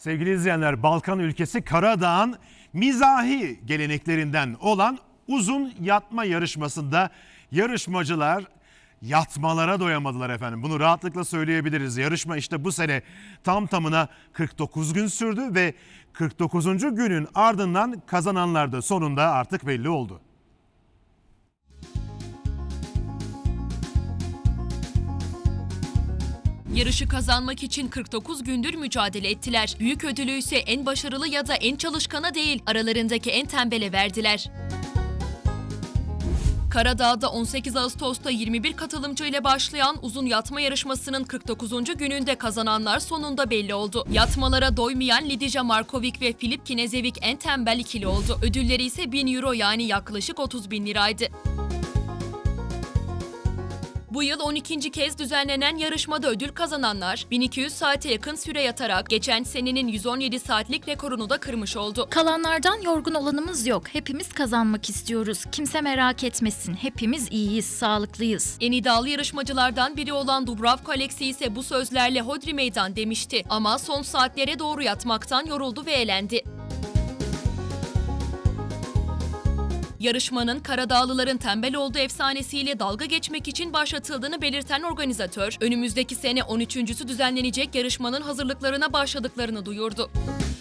Sevgili izleyenler, Balkan ülkesi Karadağ'ın mizahi geleneklerinden olan uzun yatma yarışmasında yarışmacılar yatmalara doyamadılar efendim. Bunu rahatlıkla söyleyebiliriz. Yarışma işte bu sene tam tamına 49 gün sürdü ve 49. günün ardından kazananlar da sonunda artık belli oldu. Yarışı kazanmak için 49 gündür mücadele ettiler. Büyük ödülü ise en başarılı ya da en çalışkana değil, aralarındaki en tembele verdiler. Karadağ'da 18 Ağustos'ta 21 katılımcı ile başlayan uzun yatma yarışmasının 49. gününde kazananlar sonunda belli oldu. Yatmalara doymayan Lidija Markovic ve Filip Kinezevic en tembel ikili oldu. Ödülleri ise 1000 euro yani yaklaşık 30.000 liraydı. Bu yıl 12. kez düzenlenen yarışmada ödül kazananlar 1200 saate yakın süre yatarak geçen senenin 117 saatlik rekorunu da kırmış oldu. Kalanlardan yorgun olanımız yok. Hepimiz kazanmak istiyoruz. Kimse merak etmesin. Hepimiz iyiyiz, sağlıklıyız. En iddialı yarışmacılardan biri olan Dubravko Aleksi ise bu sözlerle hodri meydan demişti. Ama son saatlere doğru yatmaktan yoruldu ve elendi. Yarışmanın Karadağlıların tembel olduğu efsanesiyle dalga geçmek için başlatıldığını belirten organizatör, önümüzdeki sene 13.'sü düzenlenecek yarışmanın hazırlıklarına başladıklarını duyurdu.